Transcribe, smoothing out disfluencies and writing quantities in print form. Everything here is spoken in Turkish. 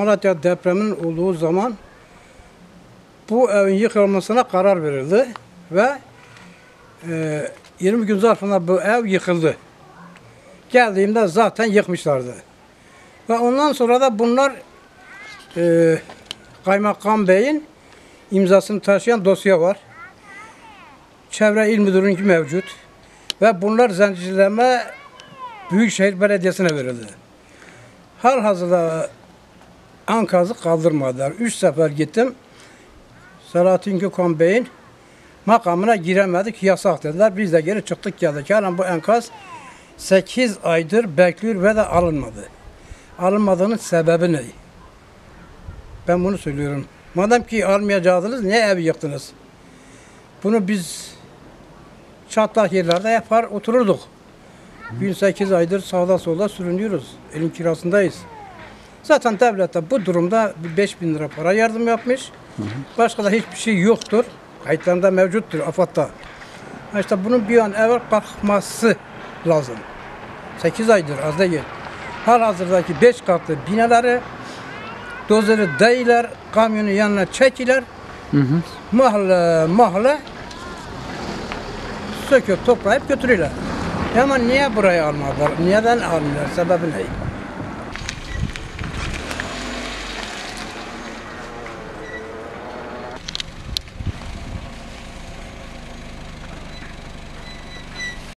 Malatya depremin olduğu zaman bu evin yıkılmasına karar verildi ve 20 gün zarfında bu ev yıkıldı. Geldiğimde zaten yıkmışlardı. Ve ondan sonra da bunlar Kaymakam Bey'in imzasını taşıyan dosya var. Çevre İl Müdürü'nünki mevcut. Ve bunlar Zincirleme Büyükşehir Belediyesi'ne verildi. Halihazırda enkazı kaldırmadılar. 3 sefer gittim. Selahattin Gökhan Bey'in makamına giremedik, yasak dediler. Biz de geri çıktık geldik. Yani bu enkaz 8 aydır bekliyor ve de alınmadı. Alınmadığının sebebi ne? Ben bunu söylüyorum. Madem ki almayacaktınız, niye evi yıktınız? Bunu biz çatlak yerlerde yapar otururduk. 18 aydır sağda solda sürünüyoruz. Elin kirasındayız. Zaten devlet de bu durumda 5.000 lira para yardım yapmış. Başka da hiçbir şey yoktur. Kayıtlarında mevcuttur AFAD'da. İşte bunun bir an evvel kalkması lazım. 8 aydır az değil. Halihazırdaki 5 katlı binaları dozeri değiller, kamyonu yanına çekiler. Mahalle söküp toplayıp götürüyorlar. Ama niye burayı almadılar? Neden almıyorlar? Sebebi ne?